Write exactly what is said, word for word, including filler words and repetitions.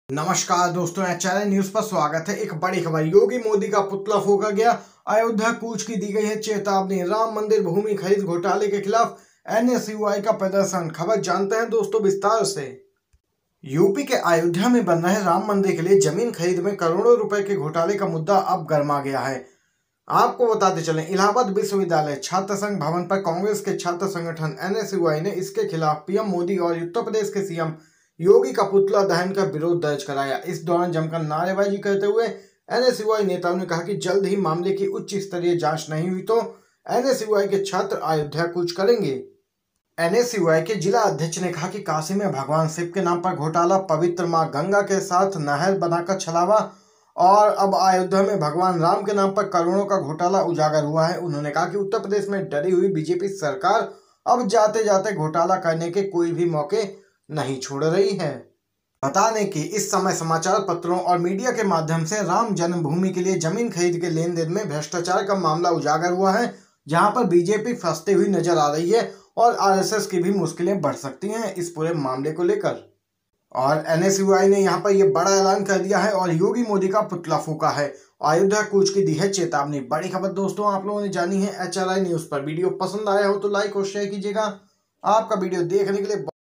नमस्कार दोस्तों, एचआरएन न्यूज पर स्वागत है। एक बड़ी खबर, योगी मोदी का पुतला फूंका गया, अयोध्या कूच की दी गई है चेतावनी। राम मंदिर भूमि खरीद घोटाले के खिलाफ एनएसयूआई का प्रदर्शन। खबर जानते हैं दोस्तों विस्तार से। यूपी के अयोध्या में बन रहे राम मंदिर के लिए जमीन खरीद में करोड़ों रुपए के घोटाले का मुद्दा अब गर्मा गया है। आपको बताते चलें, इलाहाबाद विश्वविद्यालय छात्र संघ भवन पर कांग्रेस के छात्र संगठन एनएसयूआई ने इसके खिलाफ पीएम मोदी और उत्तर प्रदेश के सीएम योगी का पुतला दहन का विरोध दर्ज कराया। इस दौरान जमकर नारेबाजी करते हुए एनएसयूआई नेताओं ने कहा कि जल्द ही मामले की उच्च स्तरीय जांच नहीं हुई तो एनएसयूआई के छात्र अयोध्या कूच करेंगे। एनएसयूआई के जिला अध्यक्ष ने कहा कि काशी में भगवान शिव के नाम पर घोटाला, पवित्र मां गंगा के साथ नहर बनाकर छलावा और अब अयोध्या में भगवान राम के नाम पर करोड़ों का घोटाला उजागर हुआ है। उन्होंने कहा कि उत्तर प्रदेश में डरी हुई बीजेपी सरकार अब जाते जाते घोटाला करने के कोई भी मौके नहीं छोड़ रही है। बता दें कि इस समय समाचार पत्रों और मीडिया के माध्यम से राम जन्मभूमि के लिए जमीन खरीद के लेन देन में भ्रष्टाचार का मामला उजागर हुआ है, जहां पर बीजेपी फंसती हुई नजर आ रही है और आरएसएस की भी मुश्किलें बढ़ सकती हैं इस पूरे मामले को लेकर। और एनएसयूआई ने यहां पर यह बड़ा ऐलान कर दिया है और योगी मोदी का पुतला फूंका है। अयोध्या कूच की दी है चेतावनी। बड़ी खबर दोस्तों आप लोगों ने जानी है एचआरआई न्यूज पर। वीडियो पसंद आया हो तो लाइक और शेयर कीजिएगा। आपका वीडियो देखने के लिए